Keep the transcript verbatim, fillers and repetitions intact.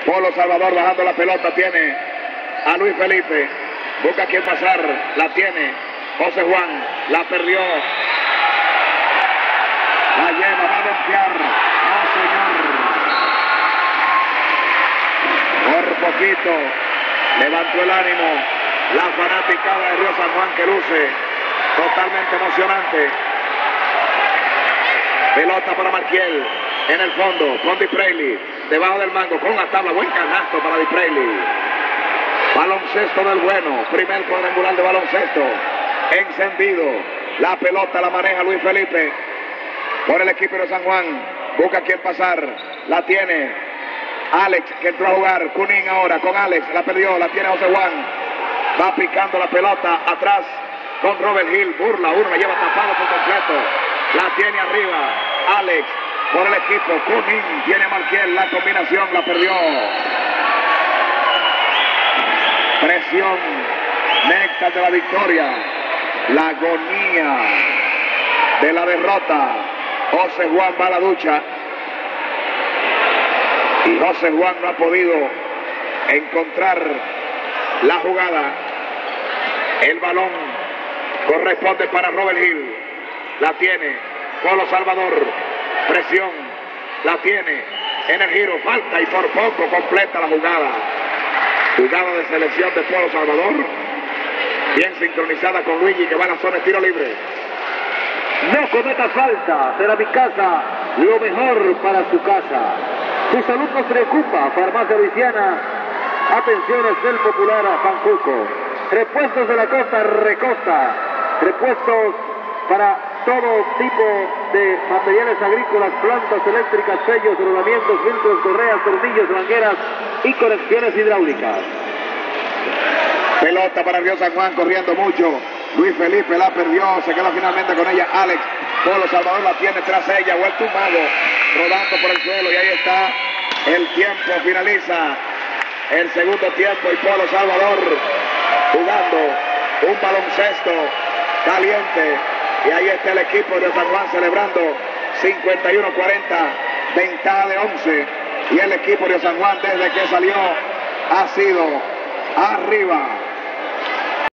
Polo Salvador bajando la pelota, tiene a Luis Felipe, busca quien pasar, la tiene José Juan, la perdió, la lleva, va a bloquear, no señor, por poquito levantó el ánimo la fanaticada de Río San Juan, que luce totalmente emocionante. Pelota para Marquiel, en el fondo, con Dispreili, debajo del mango, con la tabla, buen canasto para Dispreili. Baloncesto del bueno, primer cuadrangular de baloncesto, encendido, la pelota la maneja Luis Felipe, por el equipo de San Juan, busca quien pasar, la tiene Alex, que entró a jugar, Cunín ahora, con Alex, la perdió, la tiene José Juan, va picando la pelota, atrás, con Robert Hill, burla, uno la lleva tapado por completo, la tiene arriba, Alex, por el equipo, Cunín, tiene Marquiel, la combinación, la perdió. Presión, néctar de la victoria, la agonía de la derrota. José Juan va a la ducha y José Juan no ha podido encontrar la jugada. El balón corresponde para Robert Hill, la tiene Polo Salvador, presión, la tiene en el giro, falta y por poco completa la jugada. Jugada de selección de Polo Salvador, bien sincronizada con Luigi, que va a la zona de tiro libre. No cometa falta, será mi casa, lo mejor para su casa. Su salud nos preocupa, Farmacia Luisiana, atenciones del popular Fancuco. Repuestos de la costa, Recosta, repuestos para todo tipo de materiales agrícolas, plantas eléctricas, sellos, rodamientos, filtros, correas, tornillos, mangueras y conexiones hidráulicas. Pelota para Río San Juan, corriendo mucho. Luis Felipe la perdió, se queda finalmente con ella Alex. Polo Salvador la tiene tras ella, vuelto un mago, rodando por el suelo, y ahí está el tiempo, finaliza el segundo tiempo y Polo Salvador jugando un baloncesto caliente. Y ahí está el equipo de San Juan celebrando cincuenta y uno cuarenta, ventaja de once. Y el equipo de San Juan desde que salió ha sido arriba.